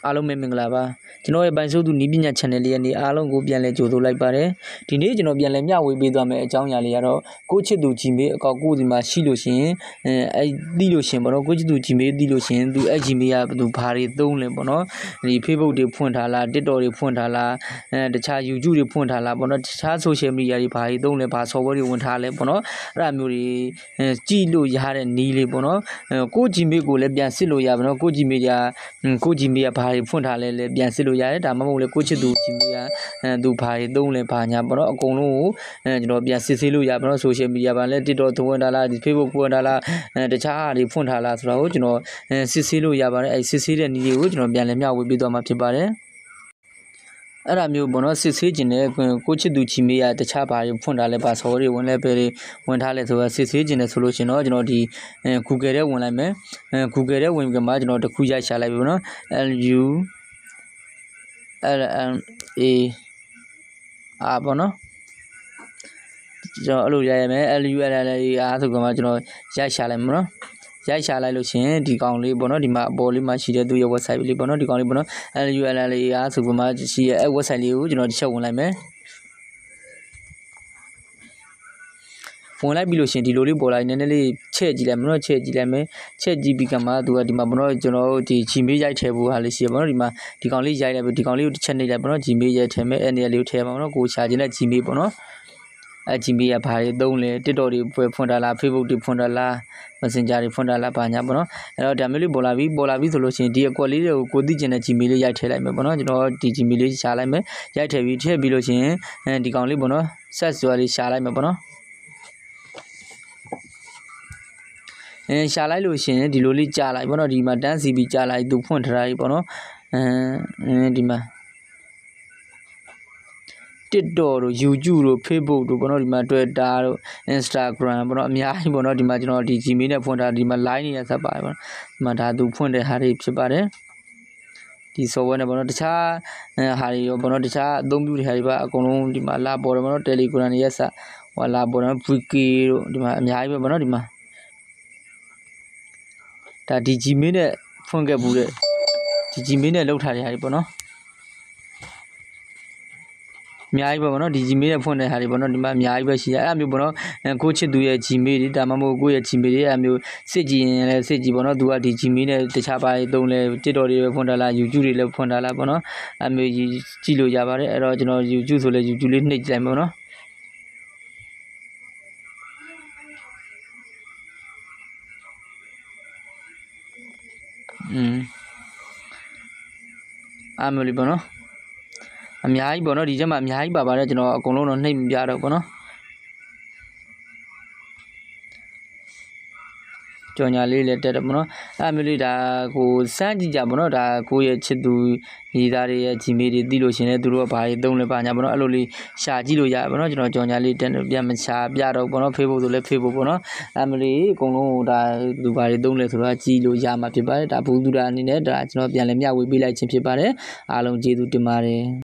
အားလုံးပဲမင်္ဂလာပါကျွန်တော်ရဲ့ပိုင်စိုးသူနီးပညာ channel လေးကနေအားလုံးကိုပြန်လဲကြိုဆိုလိုက်ပါတယ်ဒီနေ့ကျွန်တော်ပြန်လဲမျှဝေပေးသွားမယ်အကြောင်းအရာလေးကတော့ကိုချစ်သူ Gmail အကောင့်ကိုဒီမှာရှိလို့ရှင်အဲသိလို့ရှင်ပေါ့နော်ကိုချစ်သူ Gmail သိလို့ရှင်သူအဲ Gmail ကဘယ်သူဘာတွေသုံးလဲပေါ့နော်ဒီ Facebook တွေဖွင့်ထားလား TikTok တွေဖွင့်ထားလားတခြား YouTube တွေဖွင့်ထားလားပေါ့နော်တခြား social media တွေဘာတွေသုံးလဲဘာ software တွေဝင်ထားလဲပေါ့နော်အဲ့ဒါမျိုးတွေကြည့်လို့ရတဲ့နည်းလေးပေါ့နော်ကို Gmail ကိုလည်းပြန်စစ်လို့ရပါတော့ကို Gmail ကကို Gmail ကဘာတွေဖွင့်ထားလဲပြန်စစ်လို့ရတယ်ဒါမှမဟုတ်လေကိုချစ်သူ Gmail ကသူဘာတွေသုံးလဲဘာညာပေါ့နော်အကုန်လုံးကိုကျွန်တော်ပြန်စစ်ဆေးလို့ရပါတော့ social media ဘာလဲ TikTok ဖွင့်ထားလား Facebook ဖွင့်ထားလားတခြားဟာတွေဖွင့်ထားလားဆိုတော့ကျွန်တော်စစ်ဆေးလို့ရပါတယ်အဲစစ်ဆေးတဲ့နည်းလေးကိုကျွန်တော်ပြန်လဲမျှဝေပေးသွားမှာဖြစ်ပါတယ်အဲ့ဒါမျိုးပေါ့နော်စစ်ဆေးခြင်းနဲ့ကိုချစ်သူ Gmail ရတခြားဘာတွေဖွင့်ထားလဲပါဆော်တွေဝင်လဲပဲတွေဝင်ထားလဲဆိုတော့စစ်ဆေးခြင်းနဲ့ဆိုလို့ရှင်တော့ကျွန်တော်ဒီ Google ထဲဝင်လိုက်မယ်Google ထဲဝင်ပြီးမှကျွန်တော်တခုရိုက်ရှာလိုက်ပြီပေါ့နော် LULLA ပေါ့နော်ကျွန်တော်အဲ့လိုရိုက်ရမယ် LULLA ဆိုကမှကျွန်တော်ရိုက်ရှာလိုက်မယ်နော်ရိုက်ရှာလိုက်လို့ရှင်ဒီကောင်လေးပေါ့နော်ဒီမှာအပေါ်လေးမှာရှိတဲ့သူရဲ့ website လေးပေါ့နော်ဒီကောင်လေးပေါ့နော် LULLA ဆိုကမှရှိရဲ့အဲ website လေးကိုကျွန်တော်တစ်ချက်ဝင်လိုက်မယ်ဝင်လိုက်ပြီလို့ရှင်ဒီလိုလေးပေါ်လာနည်းနည်းလေးချဲ့ကြည့်လိုက်မနော်ချဲ့ကြည့်လိုက်မယ်ချဲ့ကြည့်ပြီးကမှသူကဒီမှာဘနော်ကျွန်တော်ဒီ Gmail ရိုက်ထည့်ဖို့ဟာလေးရှိရပါတော့ဒီမှာဒီကောင်လေးရိုက်လိုက်ပြီဒီကောင်လေးကိုတစ်ချက်နှိပ်လိုက်ပါတော့ Gmail ရိုက်ထည့်မယ်အဲ့နေရာလေးကိုထည့်ပါမနော်ကိုရှာခြင်းနဲ့ Gmail ပေါ့နော်အဲ Gmail ကဘာတွေသုံးလဲ TikTok တွေဖွင့်ထားလား Facebook တွေဖွင့်ထားလား Messenger တွေဖွင့်ထားလားဘာညာပေါ့နော်အဲ့တော့ဒါမျိုးလေးပေါ်လာပြီဆိုလို့ရှိရင်ဒီအကွက်လေးတွေကိုသိကျင်တဲ့ Gmail လေးရိုက်ထည့်လိုက်မယ်ပေါ့နော်ကျွန်တော်ဒီ Gmail လေးရှာလိုက်မယ်ရိုက်ထည့်ပြီးလို့ရှိရင်ဒီကောင်လေးပေါ့နော် search ဆိုတာလေးရှာလိုက်မယ်ပေါ့နော်ရှာလိုက်လို့ရှင်ဒီလိုလေးကြာလိုက်ပေါ့နော်ဒီမှာတန်းစီပြီးကြာလိုက်သူဖွင့်ထားတာကြီးပေါ့နော်ဒီမှာ TikTok တို့ YouTube တို့ Facebook တို့ပေါ့နော်ဒီမှာ Twitter တို့ Instagram ပေါ့နော်အများကြီးပေါ့နော်ဒီမှာကျွန်တော်ဒီ Gmail နဲ့ဖွင့်ထားဒီမှာ line နေရဆက်ပါတယ်ပေါ့နော်ဒီမှာဒါသူဖွင့်တဲ့ဟာတွေဖြစ်ပါတယ်ဒီ software နဲ့ပေါ့နော်တခြားဟာတွေရောပေါ့နော်တခြားအသုံးပြုတဲ့ဟာတွေပါအကုန်လုံးဒီမှာလာပေါ်တယ်ပေါ့နော် Telegram တွေရက်စဟိုလာပေါ်တယ် Wiki တို့ဒီမှာအများကြီးပဲပေါ့နော်ဒီမှာဒါဒီ Gmail နဲ့ဖွင့်ခဲ့ဘူးတဲ့ဒီ Gmail နဲ့လောက်ထားတဲ့ဟာတွေပေါ့နော်အများကြီးပဲပေါ့နော်ဒီ Gmail နဲ့ဖွင့်တဲ့ဟာတွေပေါ့နော်ဒီမှာအများကြီးပဲရှိတယ်အဲ့အမျိုးပေါ့နော်ကိုချစ်သူရဲ့ Gmail တွေဒါမှမဟုတ်ကိုရဲ့ Gmail တွေအဲ့မျိုးစစ်ကြည့်ရင်လည်းစစ်ကြည့်ပေါ့နော်သူကဒီ Gmail နဲ့တခြားပါသုံးလဲ TikTok တွေဖွင့်ထားလား YouTube တွေလည်းဖွင့်ထားလားပေါ့နော်အဲ့မျိုးကြည့်လို့ရပါတယ်အဲ့တော့ကျွန်တော် YouTube ဆိုလဲ YouTube လေးနှိပ်ကြည့်လိုက်ပေါ့နော်အားမျိုးလေးပေါ့နော်အများကြီးပေါ့နော်ဒီချက်မှာအများကြီးပါပါတယ်ကျွန်တော်အကုန်လုံးတော့နှိပ်မပြတော့ပေါ့နော်ကြော်ညာလေးလည်းတက်တယ်ပေါ့နော်အဲ့မျိုးလေးဒါကိုစမ်းကြည့်ကြပေါ့နော်ဒါကိုရဲ့ချစ်သူညီသားတွေရဲ့ Gmail တွေသိလို့ရှင်လဲသူတို့ကဘာတွေသုံးလဲဘာညာပေါ့နော်အဲ့လိုလေးရှာကြည့်လို့ရပါပေါ့နော်ကျွန်တော်ကြော်ညာလေးတက်ပြန်မရှာပြတော့ပေါ့နော် Facebook ဆိုလဲ Facebook ပေါ့နော်အဲ့မျိုးလေးအကုန်လုံးဒါသူဘာတွေသုံးလဲဆိုတော့ကြည့်လို့ရမှာဖြစ်ပါတယ်ဒါဘူးသူတာအနေနဲ့ဒါကျွန်တော်ပြန်လဲမျှဝေပေးလိုက်ခြင်းဖြစ်ပါတယ်အားလုံးကျေးဇူးတင်ပါတယ်